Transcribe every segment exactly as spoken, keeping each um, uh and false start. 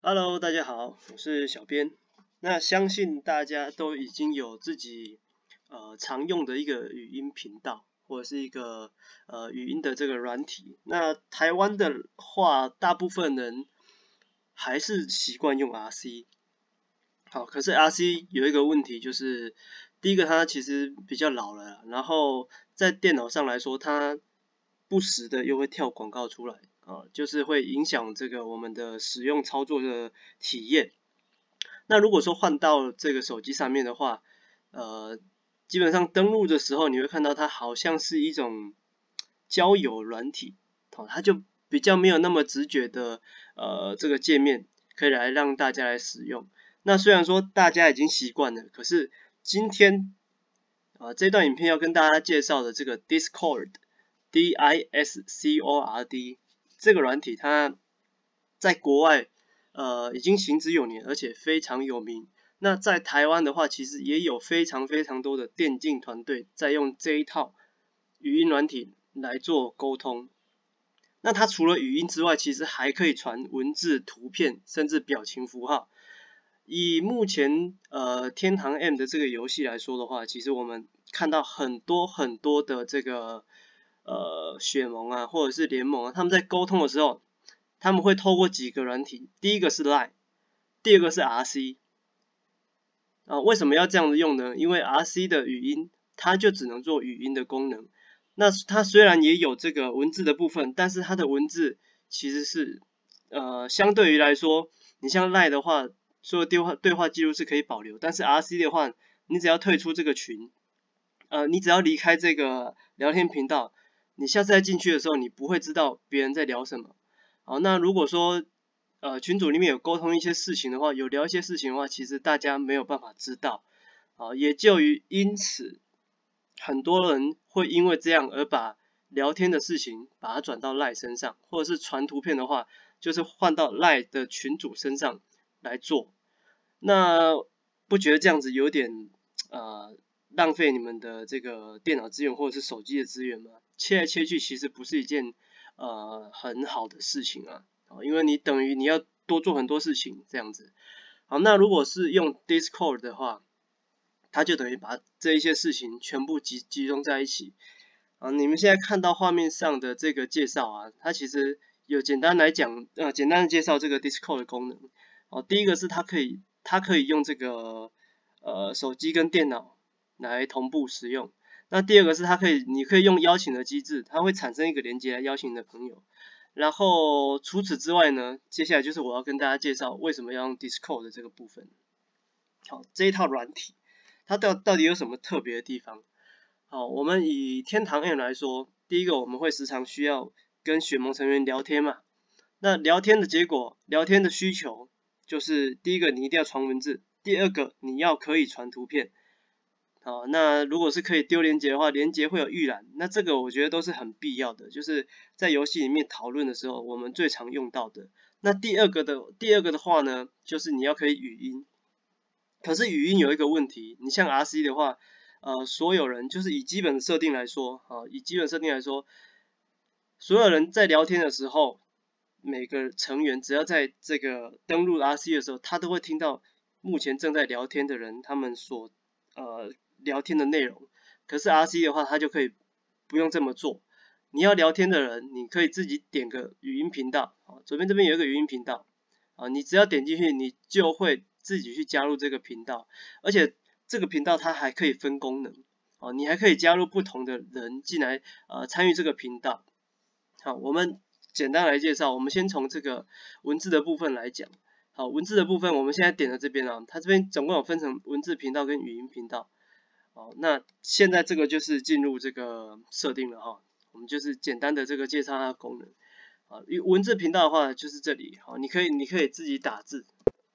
Hello， 大家好，我是小编。那相信大家都已经有自己呃常用的一个语音频道，或者是一个呃语音的这个软体。那台湾的话，大部分人还是习惯用 R C。好，可是 R C 有一个问题，就是第一个它其实比较老了，然后在电脑上来说，它不时的又会跳广告出来啊，就是会影响这个我们的使用操作的体验。那如果说换到这个手机上面的话，呃，基本上登录的时候，你会看到它好像是一种交友软体，哦，它就比较没有那么直觉的呃这个界面可以来让大家来使用。那虽然说大家已经习惯了，可是今天啊、呃、这段影片要跟大家介绍的这个 Discord。D I S C O R D 这个软体，它在国外呃已经行之有年，而且非常有名。那在台湾的话，其实也有非常非常多的电竞团队在用这一套语音软体来做沟通。那它除了语音之外，其实还可以传文字、图片，甚至表情符号。以目前呃天堂 M 的这个游戏来说的话，其实我们看到很多很多的这个呃血盟啊，或者是联盟啊，他们在沟通的时候，他们会透过几个软体，第一个是 Line， 第二个是 R C。啊，为什么要这样子用呢？因为 R C 的语音，它就只能做语音的功能。那它虽然也有这个文字的部分，但是它的文字其实是呃相对于来说，你像 Line 的话，所有对话对话记录是可以保留，但是 R C 的话，你只要退出这个群，呃，你只要离开这个聊天频道，你下次再进去的时候，你不会知道别人在聊什么。好，那如果说呃群组里面有沟通一些事情的话，有聊一些事情的话，其实大家没有办法知道。啊，也就于因此，很多人会因为这样而把聊天的事情把它转到 Line 身上，或者是传图片的话，就是换到 Line 的群主身上来做。那不觉得这样子有点呃浪费你们的这个电脑资源或者是手机的资源吗？切来切去其实不是一件呃很好的事情啊，因为你等于你要多做很多事情这样子。好，那如果是用 Discord 的话，它就等于把这一些事情全部集集中在一起。啊，你们现在看到画面上的这个介绍啊，它其实有简单来讲，呃，简单的介绍这个 Discord 的功能。哦，第一个是它可以，它可以用这个呃手机跟电脑来同步使用。那第二个是它可以，你可以用邀请的机制，它会产生一个连接来邀请你的朋友。然后除此之外呢，接下来就是我要跟大家介绍为什么要用 Discord 的这个部分。好，这一套软体，它到到底有什么特别的地方？好，我们以天堂 M 来说，第一个我们会时常需要跟血盟成员聊天嘛。那聊天的结果，聊天的需求就是第一个你一定要传文字，第二个你要可以传图片。好，那如果是可以丢连结的话，连结会有预览，那这个我觉得都是很必要的，就是在游戏里面讨论的时候，我们最常用到的。那第二个的第二个的话呢，就是你要可以语音。可是语音有一个问题，你像 R C 的话，呃，所有人就是以基本的设定来说，啊，以基本设定来说，所有人在聊天的时候，每个成员只要在这个登录 R C 的时候，他都会听到目前正在聊天的人他们所呃聊天的内容。可是 R C 的话，他就可以不用这么做。你要聊天的人，你可以自己点个语音频道，啊，左边这边有一个语音频道，啊，你只要点进去，你就会自己去加入这个频道，而且这个频道它还可以分功能，哦，你还可以加入不同的人进来呃参与这个频道。好，我们简单来介绍，我们先从这个文字的部分来讲。好，文字的部分我们现在点的这边啊，它这边总共有分成文字频道跟语音频道。好，那现在这个就是进入这个设定了哈，我们就是简单的这个介绍它的功能。啊，文字频道的话就是这里，好，你可以你可以自己打字。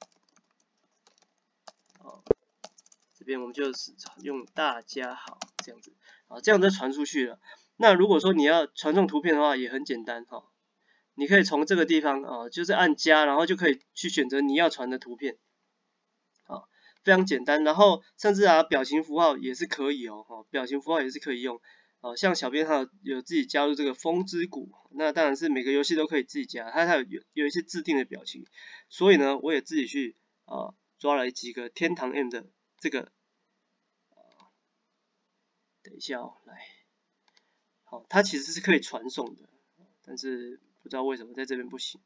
好，这边我们就是用大家好这样子，好，这样就传出去了。那如果说你要传送图片的话，也很简单哈，你可以从这个地方啊，就是按加，然后就可以去选择你要传的图片，好，非常简单。然后甚至啊，表情符号也是可以哦，哈，表情符号也是可以用。 哦，像小编他有有自己加入这个风之谷，那当然是每个游戏都可以自己加，它它有有有一些制定的表情，所以呢，我也自己去啊、呃、抓了几个天堂 M 的这个，呃、等一下哦，来，好，它其实是可以传送的，但是不知道为什么在这边不行。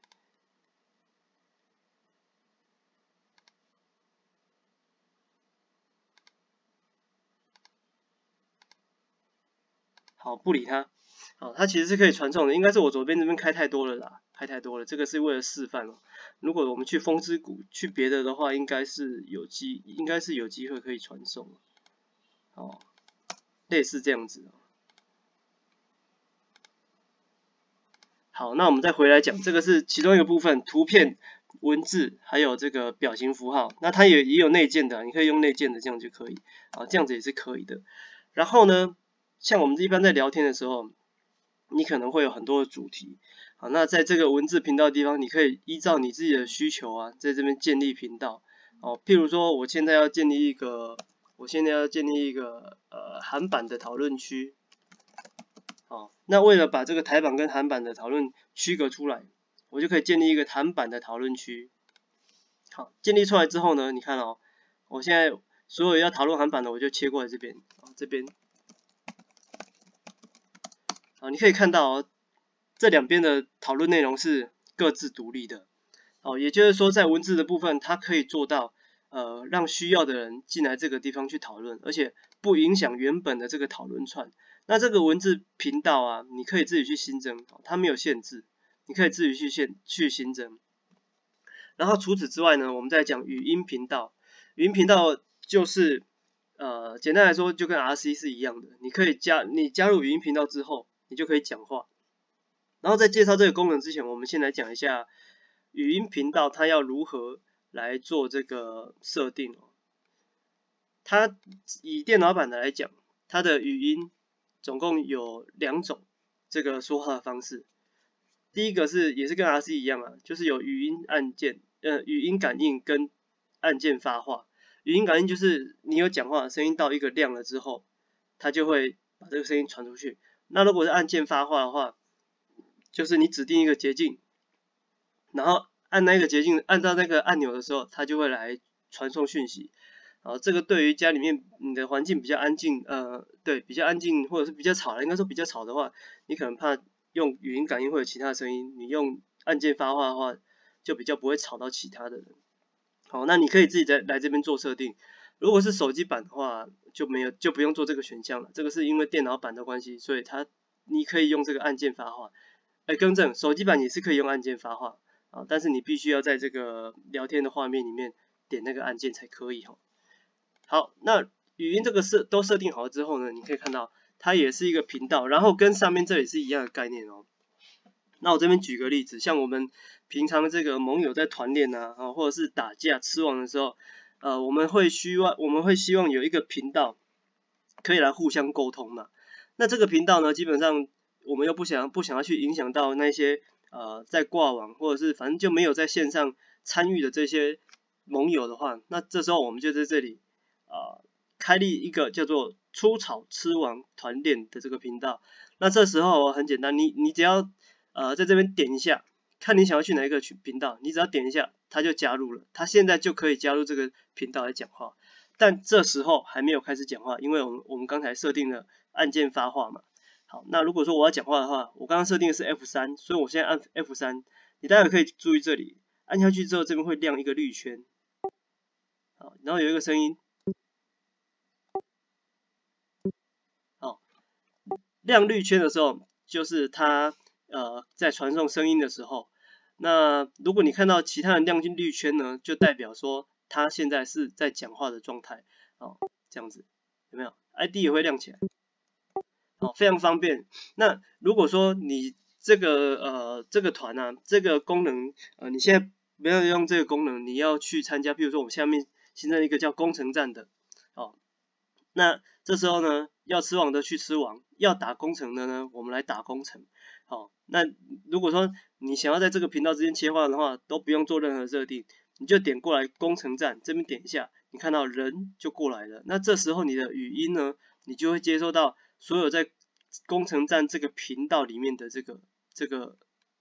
好，不理它。好，它其实是可以传送的，应该是我左边这边开太多了啦，开太多了。这个是为了示范哦。如果我们去风之谷去别的的话，应该是有机，应该是有机会可以传送。哦，类似这样子。好，那我们再回来讲，这个是其中一个部分，图片、文字还有这个表情符号。那它也也有内建的，你可以用内建的，这样就可以啊，这样子也是可以的。然后呢，像我们一般在聊天的时候，你可能会有很多的主题，好，那在这个文字频道的地方，你可以依照你自己的需求啊，在这边建立频道，哦，譬如说我现在要建立一个，我现在要建立一个呃韩版的讨论区，哦，那为了把这个台版跟韩版的讨论区隔出来，我就可以建立一个韩版的讨论区，好，建立出来之后呢，你看哦，我现在所有要讨论韩版的，我就切过来这边，哦，这边。啊，你可以看到哦，这两边的讨论内容是各自独立的，哦，也就是说在文字的部分，它可以做到呃让需要的人进来这个地方去讨论，而且不影响原本的这个讨论串。那这个文字频道啊，你可以自己去新增，它没有限制，你可以自己去限去新增。然后除此之外呢，我们再讲语音频道，语音频道就是呃简单来说就跟 R C 是一样的，你可以加你加入语音频道之后，你就可以讲话。然后在介绍这个功能之前，我们先来讲一下语音频道它要如何来做这个设定哦。它以电脑版的来讲，它的语音总共有两种这个说话的方式。第一个是也是跟 R C 一样啊，就是有语音按键，呃，语音感应跟按键发话。语音感应就是你有讲话的声音到一个量了之后，它就会把这个声音传出去。那如果是按键发话的话，就是你指定一个捷径，然后按那个捷径，按到那个按钮的时候，它就会来传送讯息。啊，这个对于家里面你的环境比较安静，呃，对，比较安静或者是比较吵，应该说比较吵的话，你可能怕用语音感应或者其他声音，你用按键发话的话，就比较不会吵到其他的人。好，那你可以自己在来这边做设定。如果是手机版的话，就没有就不用做这个选项了。这个是因为电脑版的关系，所以它你可以用这个按键发话。哎，更正，手机版也是可以用按键发话啊，但是你必须要在这个聊天的画面里面点那个按键才可以哈。好，那语音这个设都设定好了之后呢，你可以看到它也是一个频道，然后跟上面这里是一样的概念哦。那我这边举个例子，像我们平常这个盟友在团练啊，啊或者是打架吃网的时候，呃，我们会希望我们会希望有一个频道可以来互相沟通嘛。那这个频道呢，基本上我们又不想不想要去影响到那些呃在挂网或者是反正就没有在线上参与的这些盟友的话，那这时候我们就在这里啊、呃、开立一个叫做出草吃王团练的这个频道。那这时候很简单，你你只要呃在这边点一下，看你想要去哪一个群频道，你只要点一下，它就加入了，它现在就可以加入这个频道来讲话。但这时候还没有开始讲话，因为我们我们刚才设定了按键发话嘛。好，那如果说我要讲话的话，我刚刚设定的是 F 三，所以我现在按 F 三，你待会可以注意这里，按下去之后这边会亮一个绿圈，好，然后有一个声音，好，亮绿圈的时候就是它呃在传送声音的时候，那如果你看到其他人亮进绿圈呢，就代表说他现在是在讲话的状态，哦，这样子有没有 ？I D 也会亮起来。好，非常方便。那如果说你这个呃这个团啊，这个功能呃你现在没有用这个功能，你要去参加，比如说我们下面新增一个叫工程站的，哦，那这时候呢，要吃网的去吃网，要打工程的呢，我们来打工程。好，那如果说你想要在这个频道之间切换的话，都不用做任何设定，你就点过来工程站这边点一下，你看到人就过来了。那这时候你的语音呢，你就会接收到所有在工程站这个频道里面的这个这个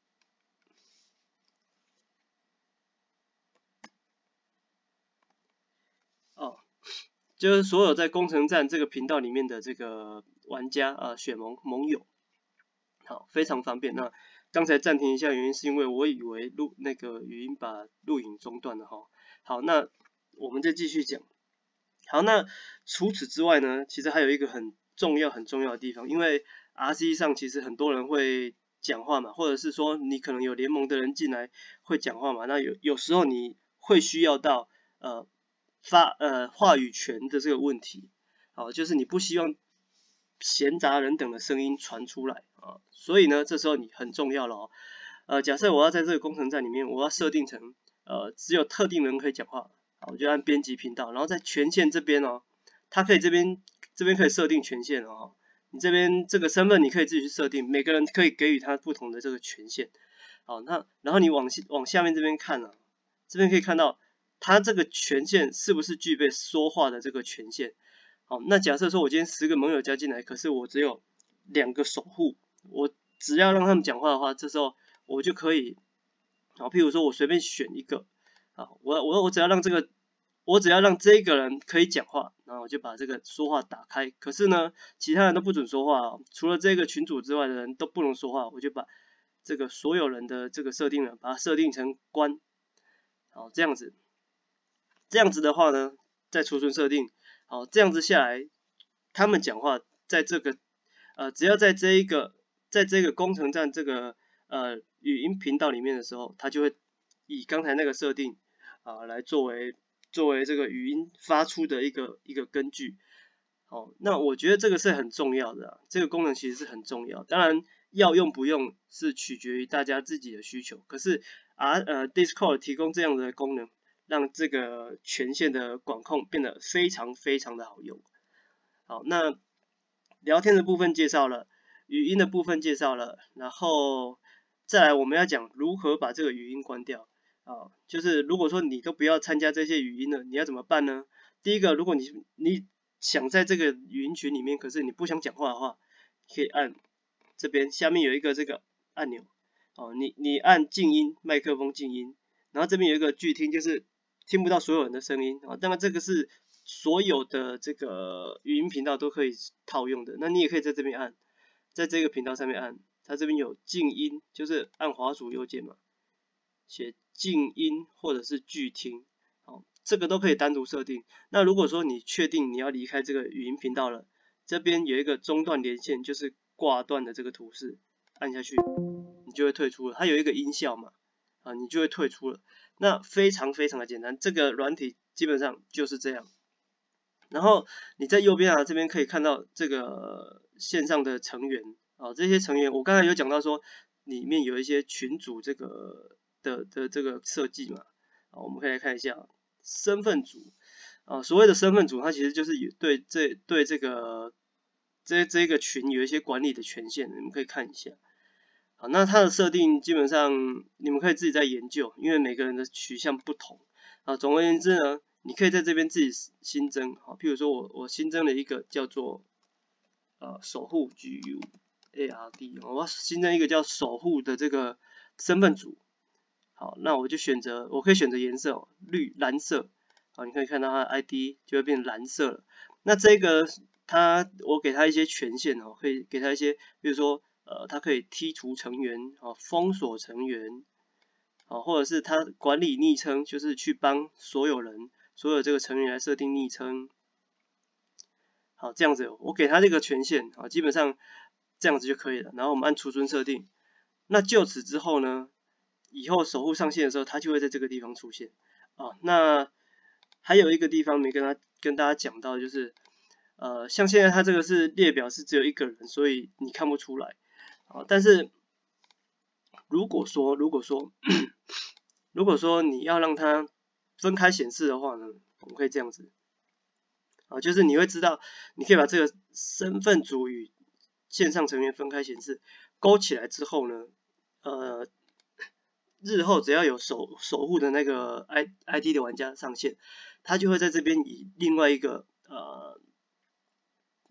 哦，就是所有在工程站这个频道里面的这个玩家啊、呃、选盟盟友，好，非常方便。那刚才暂停一下，原因是因为我以为录那个语音把录影中断了哈。好，那我们再继续讲。好，那除此之外呢，其实还有一个很重要很重要的地方，因为 R C 上其实很多人会讲话嘛，或者是说你可能有联盟的人进来会讲话嘛，那有有时候你会需要到呃发呃话语权的这个问题，好，就是你不希望闲杂人等的声音传出来啊，所以呢，这时候你很重要了哦。呃，假设我要在这个工程站里面，我要设定成呃只有特定人可以讲话，好，我就按编辑频道，然后在权限这边哦，它可以这边这边可以设定权限哦，你这边这个身份你可以自己去设定，每个人可以给予他不同的这个权限。好，那然后你往往下面这边看啊，这边可以看到它这个权限是不是具备说话的这个权限。好，那假设说我今天十个盟友加进来，可是我只有两个守护，我只要让他们讲话的话，这时候我就可以，好，譬如说我随便选一个，好，我我我只要让这个，我只要让这个人可以讲话，然后我就把这个说话打开。可是呢，其他人都不准说话哦，除了这个群组之外的人都不能说话，我就把这个所有人的这个设定呢，把它设定成关，好，这样子，这样子的话呢，再储存设定。好，这样子下来，他们讲话在这个呃，只要在这一个在这个工程站这个呃语音频道里面的时候，它就会以刚才那个设定啊、呃、来作为作为这个语音发出的一个一个根据。好，那我觉得这个是很重要的、啊，这个功能其实是很重要。当然要用不用是取决于大家自己的需求，可是啊呃 Discord 提供这样的功能，让这个权限的管控变得非常非常的好用。好，那聊天的部分介绍了，语音的部分介绍了，然后再来我们要讲如何把这个语音关掉。啊，就是如果说你都不要参加这些语音了，你要怎么办呢？第一个，如果你你想在这个语音群里面，可是你不想讲话的话，可以按这边下面有一个这个按钮，哦，你你按静音，麦克风静音，然后这边有一个拒听，就是听不到所有人的声音啊。当然这个是所有的这个语音频道都可以套用的，那你也可以在这边按，在这个频道上面按，它这边有静音，就是按滑鼠右键嘛，写静音或者是拒听，好，这个都可以单独设定。那如果说你确定你要离开这个语音频道了，这边有一个中断连线，就是挂断的这个图示，按下去你就会退出了，它有一个音效嘛，啊，你就会退出了。那非常非常的简单，这个软体基本上就是这样。然后你在右边啊这边可以看到这个线上的成员啊，这些成员我刚才有讲到说里面有一些群组这个的的这个设计嘛，啊，我们可以来看一下身份组啊，所谓的身份组它其实就是有对这对这个这这个群有一些管理的权限，你们可以看一下。好，那它的设定基本上你们可以自己再研究，因为每个人的取向不同啊。总而言之呢，你可以在这边自己新增，好，譬如说我我新增了一个叫做呃守护 G U A R D， 我要新增一个叫守护的这个身份组。好，那我就选择，我可以选择颜色哦，绿、蓝色。好，你可以看到它的 I D 就会变蓝色了。那这个它我给它一些权限哦，可以给它一些，比如说呃，它可以剔除成员啊，封锁成员，啊，或者是它管理昵称，就是去帮所有人，所有这个成员来设定昵称。好，这样子我给它这个权限啊，基本上这样子就可以了。然后我们按储存设定，那就此之后呢，以后守护上线的时候，它就会在这个地方出现啊。那还有一个地方没跟他跟大家讲到，就是呃，像现在它这个是列表是只有一个人，所以你看不出来啊。但是如果说如果说如果说你要让它分开显示的话呢，我们可以这样子啊，就是你会知道，你可以把这个身份组与线上成员分开显示，勾起来之后呢，呃，日后只要有守守护的那个 I I D 的玩家上线，他就会在这边以另外一个呃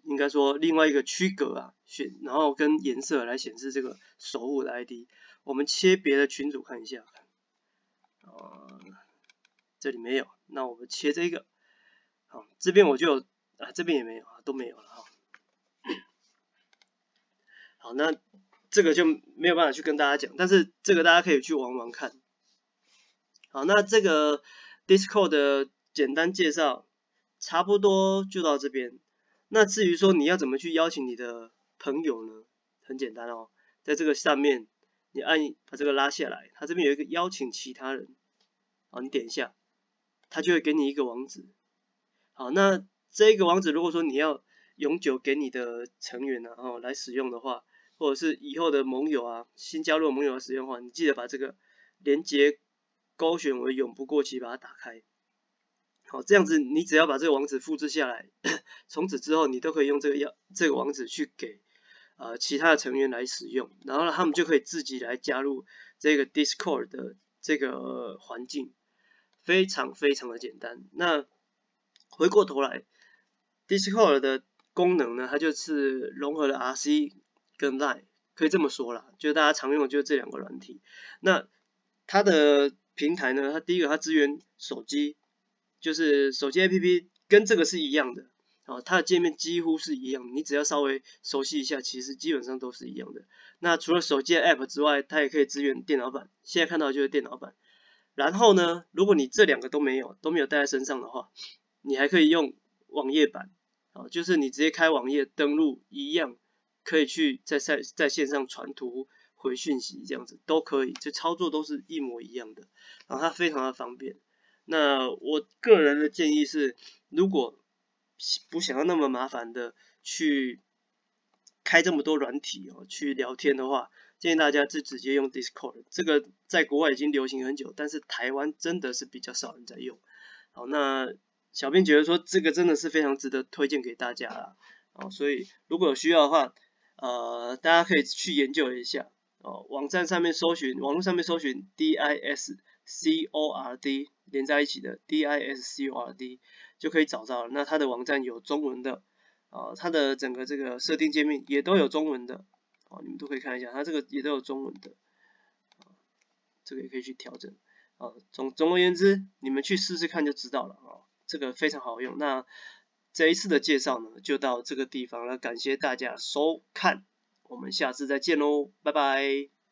应该说另外一个区隔啊，选然后跟颜色来显示这个守护的 I D。我们切别的群组看一下，呃，这里没有，那我们切这个，好，这边我就有啊，这边也没有啊，都没有了哈。好，那这个就没有办法去跟大家讲，但是这个大家可以去玩玩看。好，那这个 Discord 的简单介绍差不多就到这边。那至于说你要怎么去邀请你的朋友呢？很简单哦，在这个上面你按把这个拉下来，它这边有一个邀请其他人，好，你点一下，它就会给你一个网址。好，那这个网址如果说你要永久给你的成员啊，哦来使用的话，或者是以后的盟友啊，新加入的盟友来使用的话，你记得把这个连接勾选为永不过期，把它打开。好，这样子你只要把这个网址复制下来，从此之后你都可以用这个要这个网址去给呃其他的成员来使用，然后他们就可以自己来加入这个 Discord 的这个环境，非常非常的简单。那回过头来 ，Discord 的功能呢，它就是融合了 R C 跟 Line， 可以这么说啦，就是大家常用的就是这两个软体。那它的平台呢，它第一个它支援手机。就是手机 A P P 跟这个是一样的，哦，它的界面几乎是一样，你只要稍微熟悉一下，其实基本上都是一样的。那除了手机的 App 之外，它也可以支援电脑版，现在看到的就是电脑版。然后呢，如果你这两个都没有，都没有带在身上的话，你还可以用网页版，哦，就是你直接开网页登录一样，可以去在在在线上传图、回讯息这样子都可以，这操作都是一模一样的，然后它非常的方便。那我个人的建议是，如果不想要那么麻烦的去开这么多软体哦，去聊天的话，建议大家就直接用 Discord。这个在国外已经流行很久，但是台湾真的是比较少人在用。好，那小编觉得说这个真的是非常值得推荐给大家啦。哦，所以如果有需要的话，呃，大家可以去研究一下。哦，网站上面搜寻，网络上面搜寻 D I S C O R D 连在一起的 D I S C O R D 就可以找到了。那它的网站有中文的，啊，它的整个这个设定界面也都有中文的，哦，你们都可以看一下，它这个也都有中文的，啊，这个也可以去调整。啊，总总而言之，你们去试试看就知道了啊，这个非常好用。那这一次的介绍呢，就到这个地方了，感谢大家收看，我们下次再见喽，拜拜。